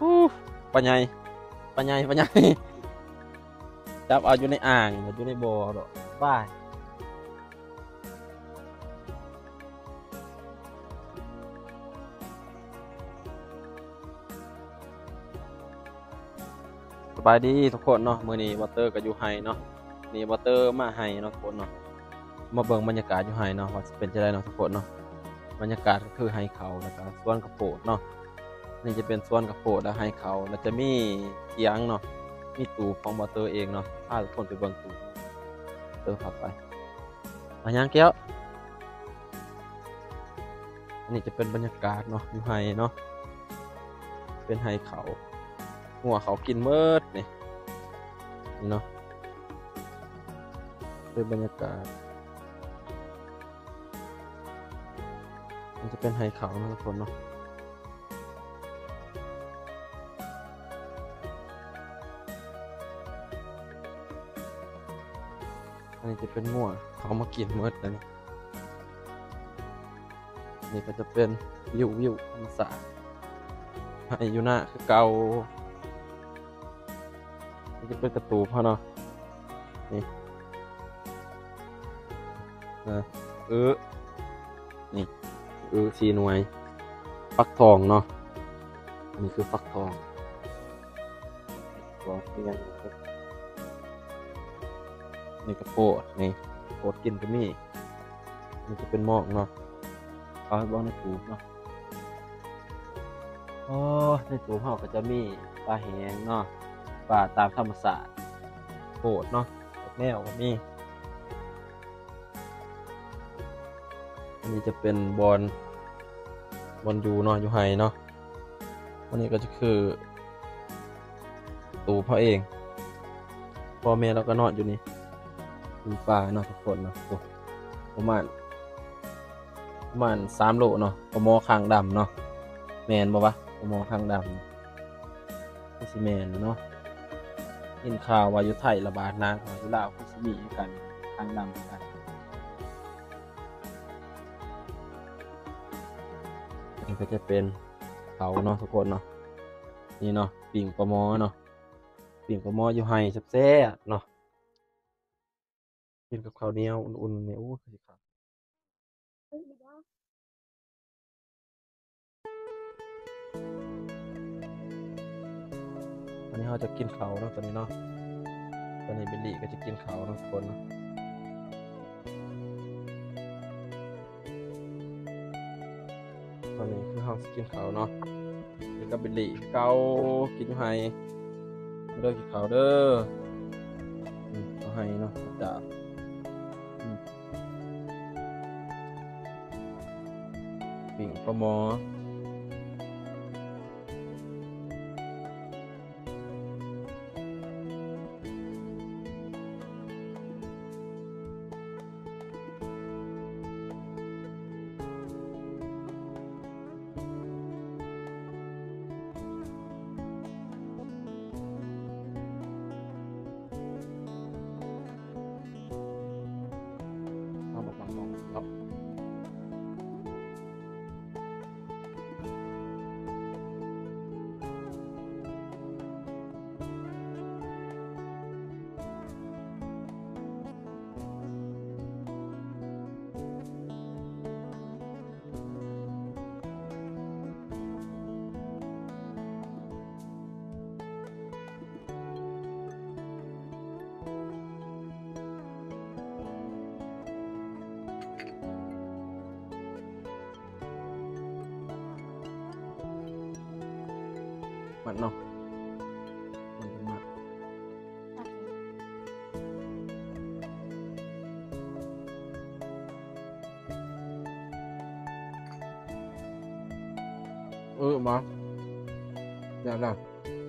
อู้ปลาใหญ่ปลาใหญ่ปลาใหญ่จับเอาอยู่ในอ่างอยู่ในบ่อหรอกบ้าสบายดีทุกคนเนาะมื้อนี้วอเตอร์ก็อยู่ไฮเนาะนี่วอเตอร์มาไฮเนาะทุกคนเนาะมาเบิ่งบรรยากาศอยู่ไฮเนาะว่าสิเป็นจังได๋เนาะทุกคนเนาะบรรยากาศก็คือไฮเขาแล้วก็สวนข้าวโพดเนาะนี่จะเป็นสวนข้าวโพดและไฮเขาแล้วจะมีเถียงเนาะมีตู้ของวอเตอร์เองเนาะพาทุกคนไปเบิ่งตู้พาไปมายังแก้วอันนี้จะเป็นบรรยากาศเนาะอยู่ไฮเนาะเป็นไฮเขาหัวเขากินเมิดนี่เนาะเป็นบรรยากาศมันจะเป็นไฮเขานะทุกคนเนาะอันนี้จะเป็นงัวเขามากินเมิดแล้วนี่ก็จะเป็นวิวธรรมศาสตร์ไฮยูน่าคือเก่านี่จะเป็นกระตูพอเนาะนี่นี่สีหน่วยฟักทองเนาะอันนี้คือฟักทองก็นี่กระโปดนี่โปดกินก็มีนี่จะเป็นหมอกเนาะเอาให้บ้องในตูเนาะโอ้ในตูเขาก็จะมีปลาแห้งเนาะปลาตามธรรมศาสตร์โปดเนาะแนวก็มีอันนี้จะเป็นบอลอยู่เนาะอยู่ไฮเนาะอันนี้ก็จะคือตูพ่อเองพ่อแม่เราก็นอนอยู่นี่มีปลาเนาะทุกคนเนาะประมาณ3 โลเนาะปลาหมอคางดำเนาะแมนบ่วะปลาหมอคางดำก็สิแมนเนาะกินข่าวว่าอยู่ไทยระบาดหนักอยู่ลาวก็สิมีกันคางดำกันนี่ก็จะเป็นเขาเนาะทุกคนเนาะนี่เนาะปิ่งปลาหมอเนาะปิ่งปลาหมออยู่ไฮแซ่บๆเนาะกินกับข้าวเหนียวอุ่นๆเนี่ยโอ้คือครับอันนี้เราจะกินเขาเนาะตอนนี้เนาะตอนนี้เบลลี่ก็จะกินเขาเนาะทุกคนเนาะตอนนี้คือเราจะกินเขาเนาะนี่ก็เบลลี่เกากินอยู่ไฮเด้อกินเขาเด้อเอาไฮเนาะจ้าปิ่งปลาหมอเอาบอกบางๆครับมันเนาะมันมากมาเดี๋ยวนะ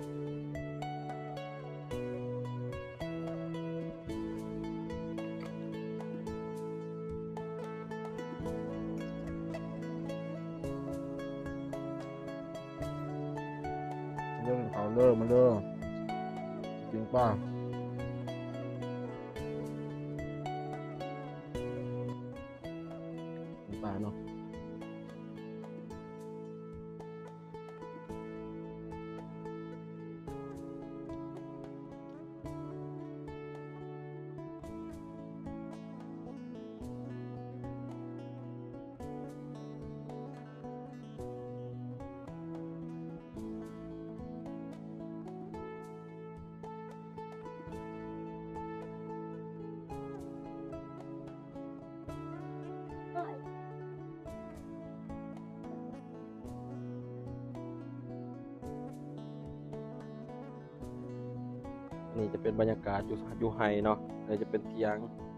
เรื่องเขาเลิกมาเลิกจริงป่ะจริงป่ะเนาะนี่จะเป็นบรรยากาศอยู่ไฮเนาะเลยจะเป็นเตียง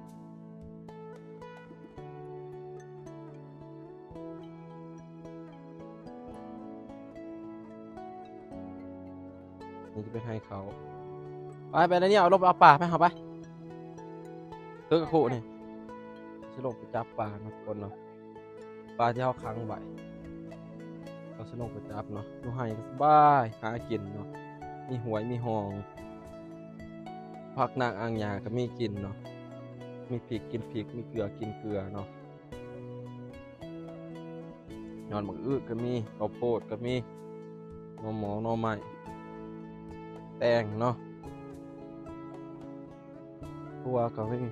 นี่จะเป็นไฮเขาไปแล้วเนี่ยเอาลบเอาป่าไปเอาไปซื้อกระคู่นี่สลงไปจับปลาทุกคนเนาะปลาที่เขาค้างไว้เราสลงไปจับเนาะอยู่ไฮก็สบายหากินเนาะมีหวยมีหองผักนางอ่างยาก็มีกินเนาะมีพริกกินพริกมีเกลือกินเกลือเนาะนอนหมกอึก็มีข้าวโพดก็มีหน่อหมอหน่อไม้แตงเนาะตัวก็มี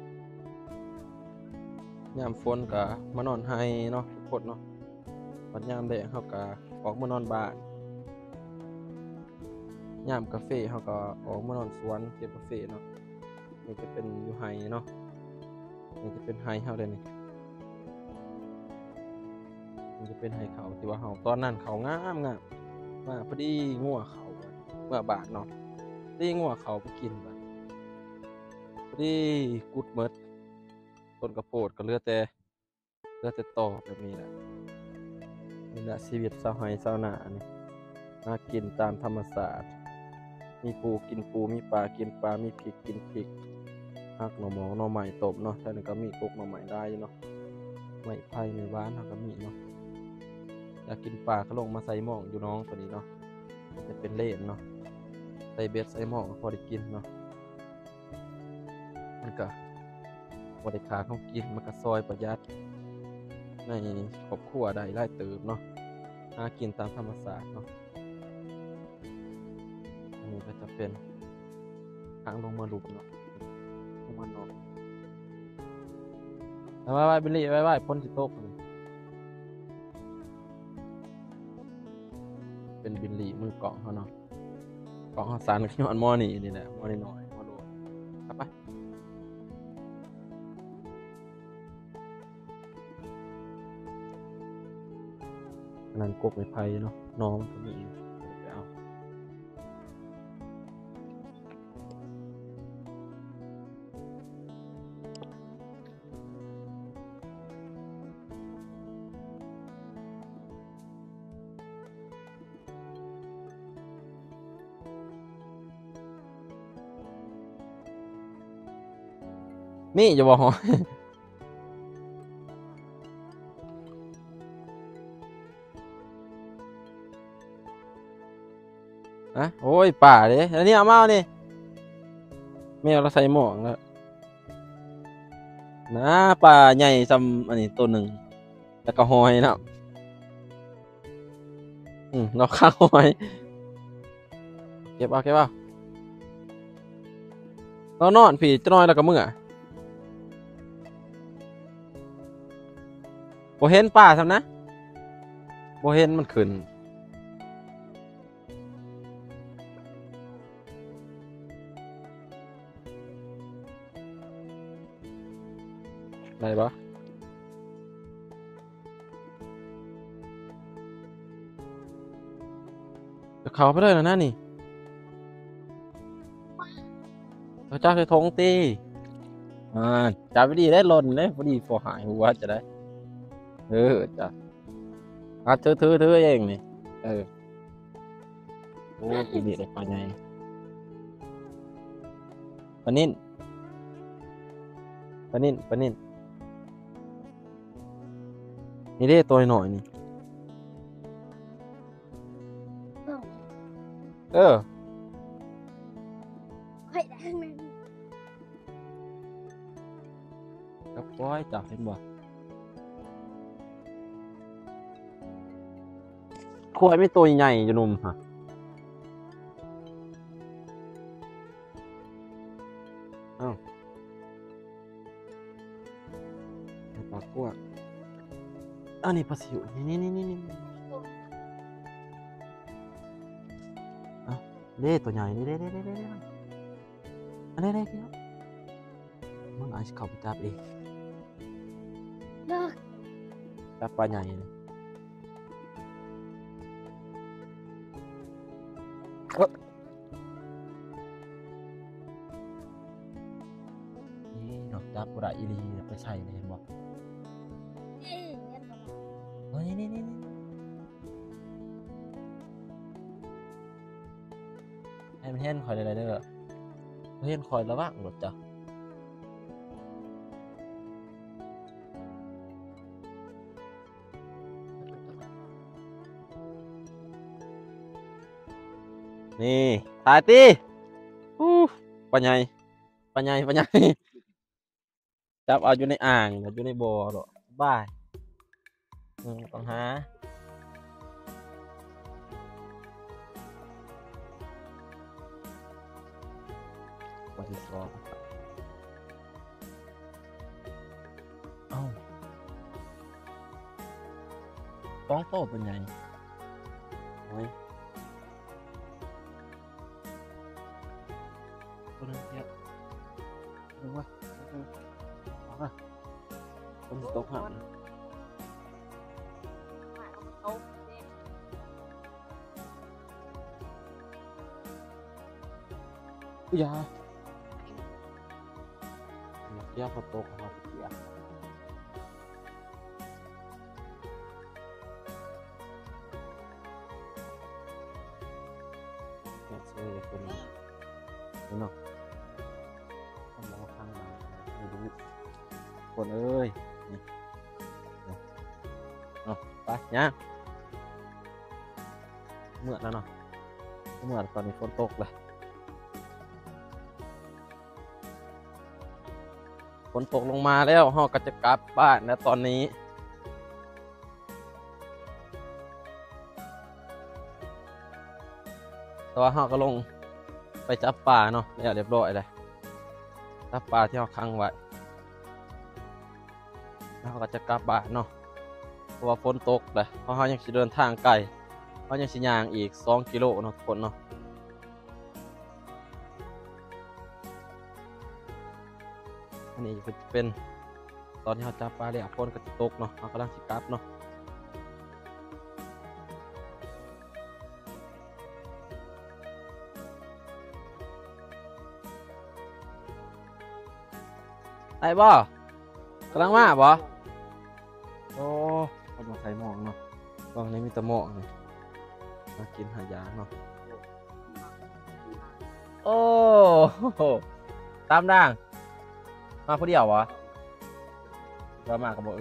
ยามฝนก็มานอนไฮเนาะทุกคนเนาะวันยามแดดเขาก็ออกมานอนบ้านยามกาแฟเขาก็ออกมานอนสวนเก็บกาแฟเนาะนี่จะเป็นอยู่ไฮเนาะนี่จะเป็นไฮเขาเลยนี่จะเป็นไฮเขาที่ว่าเขาตอนนั้นเขางามมาพอดีงัวเขาเมื่อบาทเนาะพอดีงัวเขาไปกินบาทพอดีกุดเมดต้นกระโพดก็เหลือแต่ต่อแบบนี้แหละนี่แหละชีวิตชาวไฮชาวนานี่มากินตามธรรมชาติมีปูกินปูมีปลากินปลามีพริกกินพริกหักหน่อหมอหน่อใหม่ตบเนาะแต่นึงก็มีกกหน่อใหม่ได้เนาะไม้ไผ่ไม้บ้านเขาก็มีเนาะอยากกินปลาก็ลงมาใส่หม้องอยู่น้องตัวนี้เนาะจะเป็นเล่นเนาะใส่เบ็ดใส่หม้องพอได้กินเนาะมันก็พอได้ขาเขากินมันก็ซอยประหยัดในครอบครัวได้ไล่เติมเนาะหากินตามธรรมชาติเนาะอันนี้ก็จะเป็นทางลงมาหลุมเนาะลงมาเนาะไว้บิลลี่ไว้พ้นสิโต๊ะเป็นบิลลี่มือเกาะเขาเนาะเกาะเขาสารขี้มันมอนี่แหละมอนี่หน่อยมอโดนครับไปอันนั้นกกไม้ไผ่เนาะน้องก็มีไปเอานี่จะบอกนะโอ้ยป่าเด้แล้วนี่เอามาเนี่ยแมวเราใส่หมองแล้วนะป่าใหญ่ซ้ำอันนี้ตัวหนึ่งแล้วก็หอยนะเราข้าวหอยเก็บเอาเรานอนผีจะนอนแล้วก็มึงบ่เห็นป่าซ้ำนะบ่เห็นมันขึ้นได้ปะจะเข้าไปเลยนะนี่พระเจ้าจะทงตีจับไปดีได้หล่นเลยพอดีพอหายหัวจะได้จ้ะถือเองนี่โอ้กินดีได้ปลาใหญ่ปลานิ่นนี่เด้ตัวหน่อยนี่เฮ้ยได้ไหมกับก้อยจับเห็นบ่ควายไม่ตัวใหญ่จะนุ่มฮะอ้าวปลากั้วอันนี้ปลาสิวนี่เด้ตัวใหญ่นี่เด้อันนี้พี่มึงอาจจะเข้าไปจับเองจับปลาใหญ่เลยบ่ได้อีหลีไปใส่เลยเห็นบ่เฮ้ยนี่ให้มันเห็นคอยได้เด้อเห็นคอยระวังรถจ้ะนี่ตายตีปะใหญ่จับเอาอยู่ในอ่างอยู่ในบ่อหรอบ้ายต้องหาวันที่สองเอ้าต้องโตเป็นไงโอ้ยตัวนึงเยอะดูว่าคนตกหันยาเทียบกับโต๊ะมาเสียเนี่ยเชื่อคนนี้เนาะต้องมองข้างมาไม่รู้คนเอ้ยนี่เอาไปย่างเมื่อแล้วเนาะเมื่อตอนนี้ฝนตกเลยฝนตกลงมาแล้วเราก็จะกลับบ้านแล้วตอนนี้แต่ว่าเราก็ลงไปจับปลาเนาะเรียบร้อยเลยจับปลาที่เราค้างไว้แล้วเราก็จะกลับบ้านเนาะเพราะว่าฝนตกเลยเพราะเรายังจะเดินทางไกลเรายังสิย่างอีก2 กิโลเนาะทุกคนเนาะอันนี้ก็จะเป็นตอนที่เราจับปลาแล้วฝนก็จะตกเนาะเรากำลังสิกลับเนาะไอ้บ่กำลังมาบ่โอ้คนมาใส่หมองเนาะบางนี้มีแต่หมองมากินหายาเนาะโอ้ตามด่างมาผู้เดียววะเรามากับบ่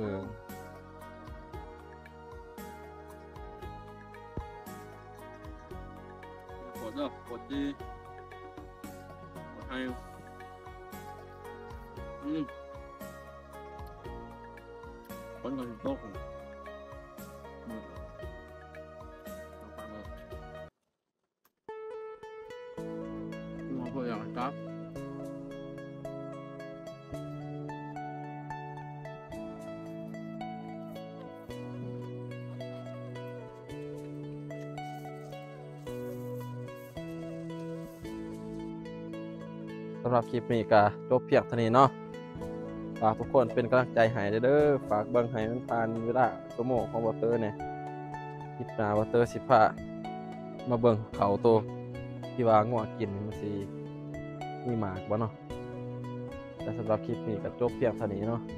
กดเนาะกดดีกดให้คนก็ตกมองไปอย่างครับสำหรับคลิปนี้ก็จบเพียงเท่านี้เนาะฝากทุกคนเป็นกำลังใจให้เด้อฝากเบิ่งให้มันผ่านเวลาชั่วโมงของวอเตอร์เนี่ยคลิปหน้าวอเตอร์สิพามาเบิ่งเขาโตที่ว่างัวกินมันสิมีหมากบ่เนาะแต่สำหรับคลิปนี้ก็จบเพียงเท่านี้เนาะ